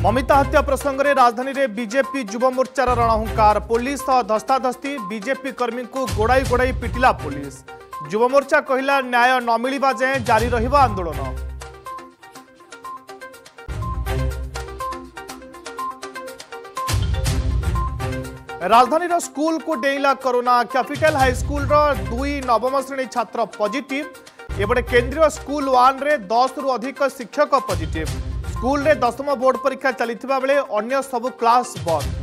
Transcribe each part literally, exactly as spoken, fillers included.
ममिता हत्या प्रसंग में राजधानी में बीजेपी युव मोर्चार रणहुंकार पुलिस धस्ताधस्ती बीजेपी कर्मी को गोड़ाई गोड़ाई पिटिला पुलिस। युव मोर्चा कहला न्याय न मिलवा जाए जारी रहिबा आंदोलन। राजधानी स्कूल को डेइला कोरोना कैपिटल हाईस्कूल दुई नवम श्रेणी छात्र पॉजिटिव। एबडे केंद्रीय स्कूल वन रे दस रु अधिक शिक्षक पॉजिटिव। स्कूल रे दशम बोर्ड परीक्षा चलिथिबा बेले अन्य सब क्लास बंद।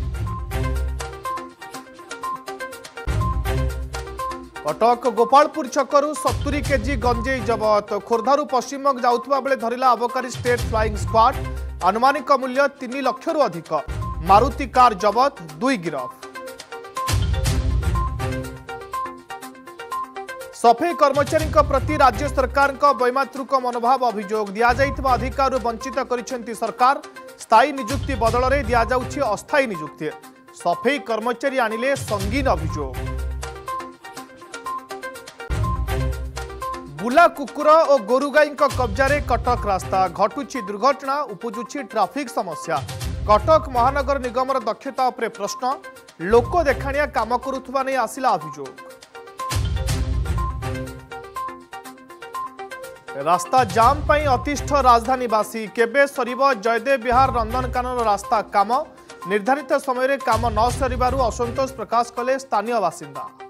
कटक गोपालपुर छकरू सत्तरी केजी गंजेई जबत। खोर्धारू पश्चिमबंग जाउथबा बेले धरिला अबकारी स्टेट फ्लाइंग स्क्वाड। अनुमानिक मूल्य तीन लाख रु अधिक। मारुति कार जबत दुई गिरफ। सफाई कर्मचारी प्रति राज्य सरकार वैमातृक मनोभाव अभियोग दिया जाइथिबा अधिकार वंचित करिसेंती सरकार। स्थायी नियुक्ति बदल में दिया जाउछि अस्थायी नियुक्ति। सफाई कर्मचारी आनिले संगीन अभियोग। बुला कुकुर और गोरुगाई कब्जारे कटक रास्ता। घटुछि दुर्घटना उपजुछि ट्राफिक समस्या। कटक महानगर निगमर दक्षता उपरे प्रश्न। लोक देखाणिया काम करुथुबा नै आसिला अभियोग। रास्ता जाम पाई अतिष्ठ राजधानीवासी। केबे सरिब जयदेव विहार नंदनकानन रास्ता काम। निर्धारित समय रे काम न सरिबारु असंतोष प्रकाश कले स्थानीय बासिंदा।